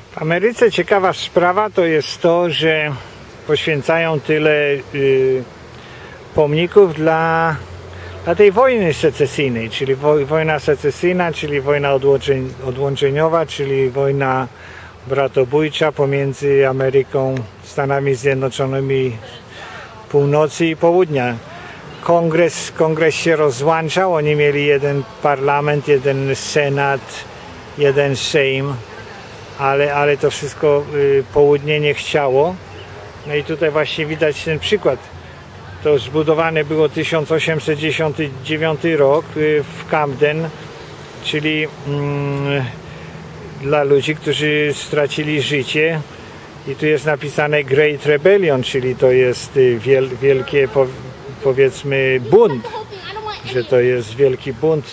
W Ameryce ciekawa sprawa to jest to, że poświęcają tyle pomników dla tej wojny secesyjnej, czyli wojna secesyjna, czyli wojna odłączeniowa, czyli wojna bratobójcza pomiędzy Ameryką, Stanami Zjednoczonymi Północy i Południa. Kongres się rozłączał, oni mieli jeden parlament, jeden senat, jeden sejm, ale to wszystko południe nie chciało. No i tutaj właśnie widać ten przykład. To zbudowane było 1899 rok w Camden, czyli dla ludzi, którzy stracili życie. I tu jest napisane Great Rebellion, czyli to jest wielkie, powiedzmy, bunt, że to jest wielki bunt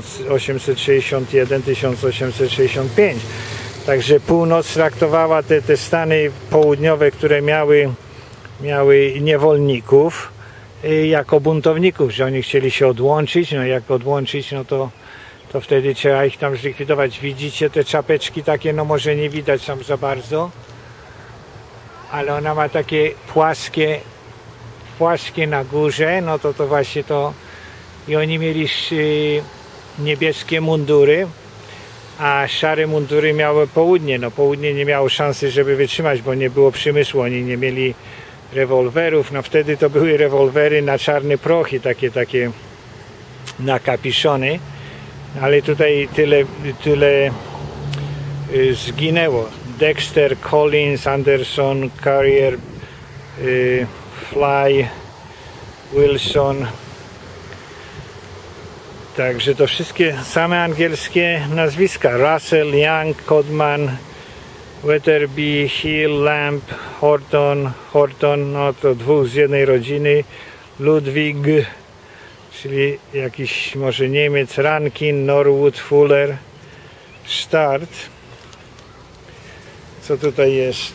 1861-1865. Także północ traktowała te Stany południowe, które miały niewolników, jako buntowników, że oni chcieli się odłączyć. No jak odłączyć, no to wtedy trzeba ich tam zlikwidować. Widzicie te czapeczki takie, no może nie widać tam za bardzo, ale ona ma takie płaskie na górze, no to właśnie to. I oni mieli niebieskie mundury, a szare mundury miały południe. No południe nie miało szansy, żeby wytrzymać, bo nie było przemysłu, oni nie mieli rewolwerów. No wtedy to były rewolwery na czarny proch i takie nakapiszony, ale tutaj tyle zginęło. Dexter, Collins, Anderson, Carrier, Fly, Wilson. Także to wszystkie same angielskie nazwiska. Russell, Young, Codman, Weatherby, Hill, Lamb, Horton, no to dwóch z jednej rodziny. Ludwig, czyli jakiś może Niemiec, Rankin, Norwood, Fuller, Start. Co tutaj jest?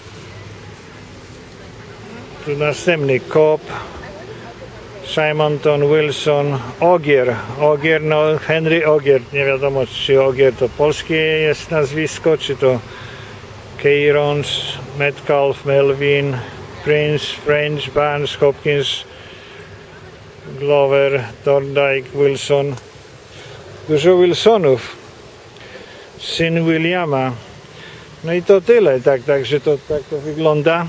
Tu następny Cobb, Simonton, Wilson, Ogier, no Henry Ogier, nie wiadomo czy Ogier to polskie jest nazwisko, czy to Cairns, Metcalf, Melvin, Prince, French, Barnes, Hopkins, Glover, Thorndike, Wilson. Dużo Wilsonów, syn Williama. No i to tyle, także tak to wygląda.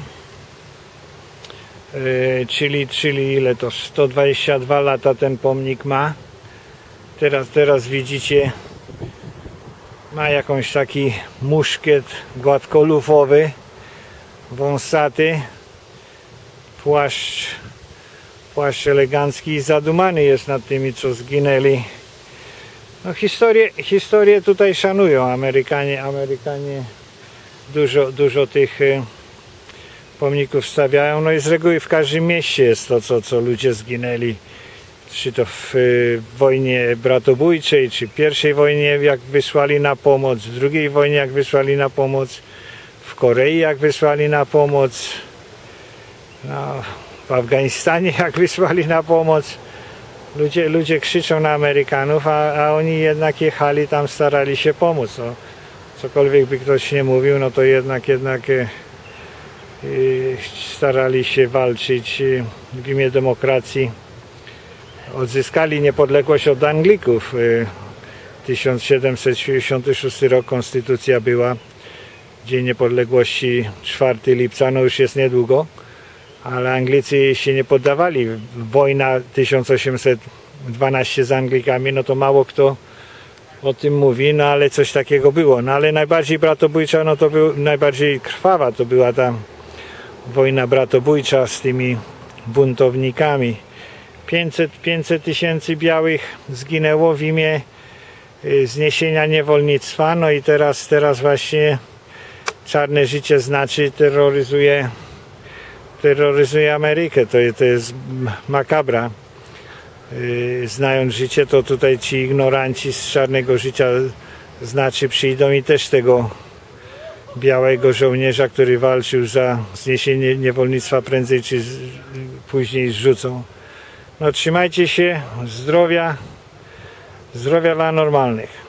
Czyli ile to? 122 lata ten pomnik ma. Teraz widzicie, ma jakąś taki muszkiet gładkolufowy, wąsaty, płaszcz elegancki i zadumany jest nad tymi, co zginęli. No historię tutaj szanują Amerykanie dużo tych pomników stawiają, no i z reguły w każdym mieście jest to, co ludzie zginęli, czy to w wojnie bratobójczej, czy pierwszej wojnie, jak wysłali na pomoc, w drugiej wojnie, jak wysłali na pomoc, w Korei, jak wysłali na pomoc, no, w Afganistanie, jak wysłali na pomoc. Ludzie krzyczą na Amerykanów, a oni jednak jechali tam, starali się pomóc. No, cokolwiek by ktoś nie mówił, no to jednak starali się walczyć w imię demokracji. Odzyskali niepodległość od Anglików. 1776 rok konstytucja była, Dzień Niepodległości 4 lipca, no już jest niedługo, ale Anglicy się nie poddawali. Wojna 1812 z Anglikami, no to mało kto o tym mówi, no ale coś takiego było. No ale najbardziej bratobójcza, no to najbardziej krwawa to była ta wojna bratobójcza z tymi buntownikami. 500 tysięcy białych zginęło w imię zniesienia niewolnictwa, no i teraz właśnie czarne życie znaczy terroryzuje Amerykę. To jest makabra. Znając życie, to tutaj ci ignoranci z czarnego życia znaczy przyjdą i też tego białego żołnierza, który walczył za zniesienie niewolnictwa, prędzej czy później zrzucą. No trzymajcie się, zdrowia dla normalnych.